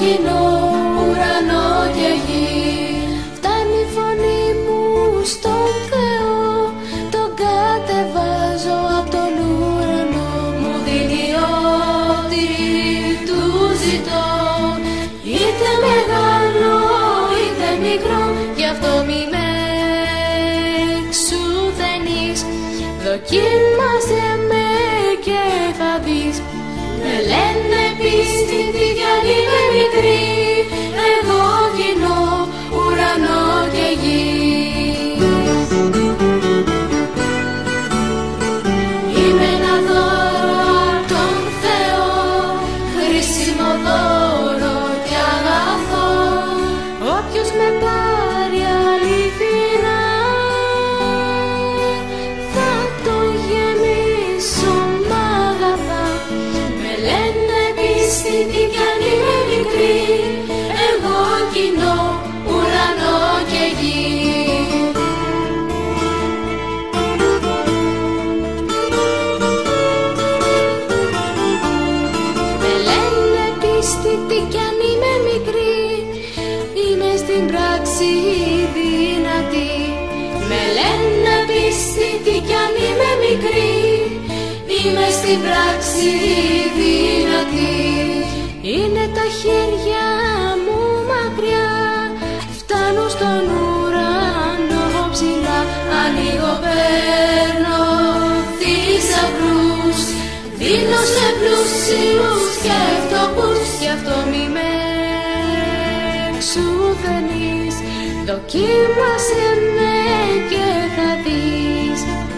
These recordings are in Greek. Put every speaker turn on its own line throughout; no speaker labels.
κοινό, ουρανό και γη. Φτάνει η φωνή μου στον Θεό, τον κατεβάζω απ' τον ουρανό. Μου δίνει ό,τι του ζητώ, είτε μεγάλο είτε μικρό, γι' αυτό μη με εξουθενείς. Δοκίμασέ με και θα δεις. Με λένε πίστη κι αν είμαι μικρή, εγώ κοινώ, ουρανό και γη. Είμαι ένα δώρο απ' τον Θεό, χρήσιμο δώρο και αγαθό. Όποιος με πάρει αληθινά, θα τον γεμίσω μ' αγαθά. Με λένε πίστη κι αν είμαι μικρή, εγώ κοινώ, ουρανό και γη. Με λένε πίστη κι αν είμαι μικρή, είμαι στην πράξη δυνατή. Με λένε πίστη κι αν είμαι μικρή, είμαι στην πράξη δυνατή. Είναι τα χέρια μου μακριά, φτάνω στον ουρανό ψηλά. Ανοίγω, παίρνω θησαυρούς, δίνω σε πλούσιους και φτωχούς, γι' αυτό μη με εξουθενείς. Δοκίμασέ με και θα δεις.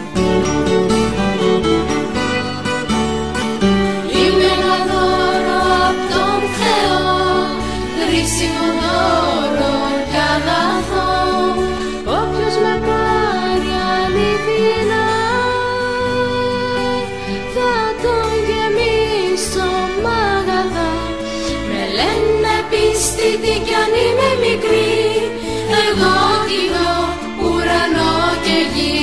Είμαι ένα δώρο απ' τον Θεό, χρήσιμο δώρο κι αγαθό. Όποιος με πάρει αληθινά, θα τον γεμίσω μ' αγαθά. Με λένε πίστη κι αν είμαι μικρή, εγώ κοινώ, ουρανό και γη.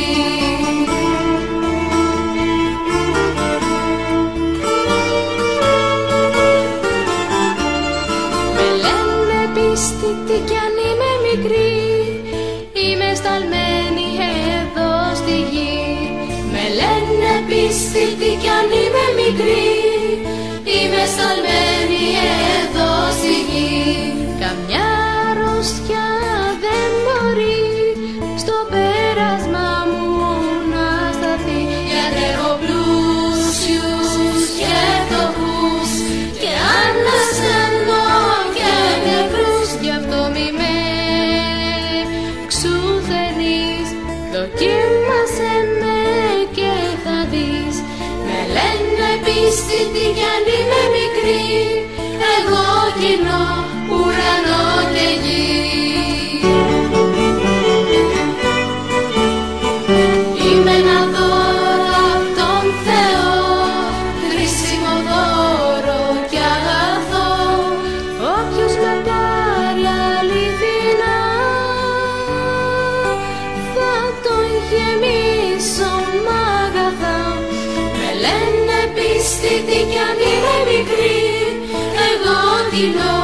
Με λένε πίστη κι αν είμαι μικρή, είμαι σταλμένη εδώ στη γη. Με λένε πίστη κι αν είμαι μικρή, είμαι σταλμένη εδώ στη γη. Καμιά αρρώστια δεν μπορεί στο πέρασμα μου να σταθεί, γιατί έχω πλούσιους και φτωχούς, και ανασένω και νεκρούς, γι' αυτό μη με εξουθενείς. Δοκίμασέ με και θα δεις. Με λένε πίστη κι αν είμαι μικρή, εγώ κοινώ, ουρανό και γη. Είμαι ένα δώρο απ' τον Θεό, χρήσιμο δώρο και αγαθό. Όποιος με πάρει αληθινά, θα τον γεμίσω μ' αγαθά. Με λένε πίστη κι αν είμαι μικρή, εγώ κοινώ,